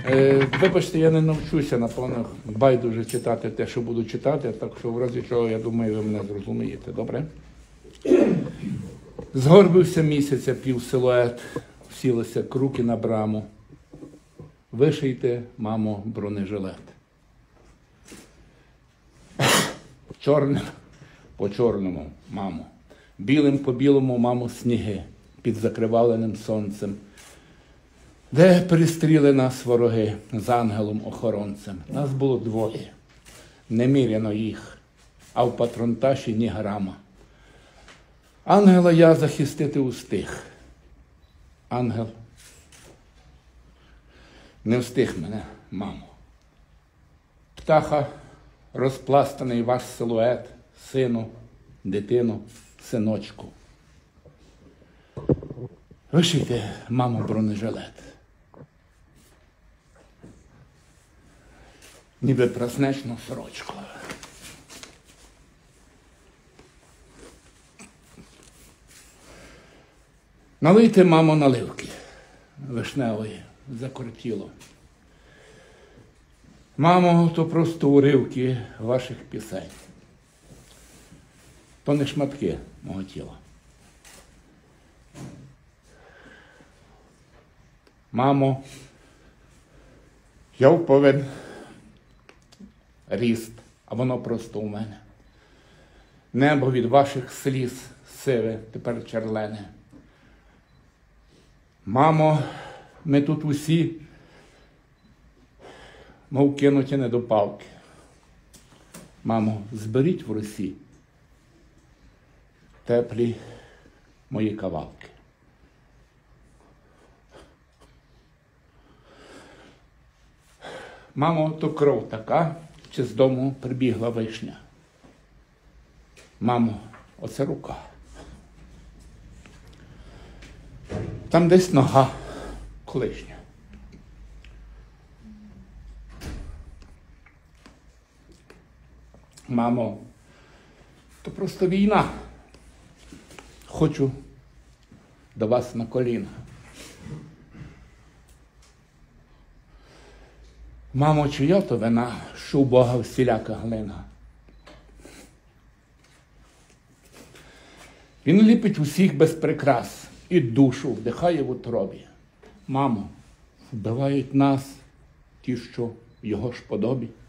Вибачте, я не навчуся, напевно, байдуже читати те, що буду читати, так що в разі чого, я думаю, ви мене зрозумієте, добре? Згорбився місяця півсилует, сілися круки на браму. Вишийте, мамо, бронежилет. Чорним по чорному, мамо. Білим по білому, мамо, сніги під закриваленим сонцем. Де пристріли нас вороги з ангелом-охоронцем? Нас було двоє, неміряно їх, а в патронташі ні грама. Ангела я захистити устиг. Ангел не встиг мене, мамо. Птаха, розпластаний ваш силует, сину, дитину, синочку. Вишийте, мамо, бронежилет. Ніби праснечну сорочку. Налийте, мамо, наливки вишневої, закортіло. Мамо, то просто уривки ваших пісень. То не шматки мого тіла. Мамо, я повинен ріст, а воно просто у мене. Небо від ваших сліз сиве, тепер черлене. Мамо, ми тут усі, мов кинуті недопалки. Мамо, зберіть в русі теплі мої кавалки. Мамо, то кров така, чи з дому прибігла вишня? Мамо, оце рука. Там десь нога колишня. Мамо, то просто війна. Хочу до вас на коліна. Мамо, чия то вина, що у Бога всіляка глина? Він ліпить усіх без прикрас і душу вдихає в утробі. Мамо, вбивають нас ті, що в його ж подобі.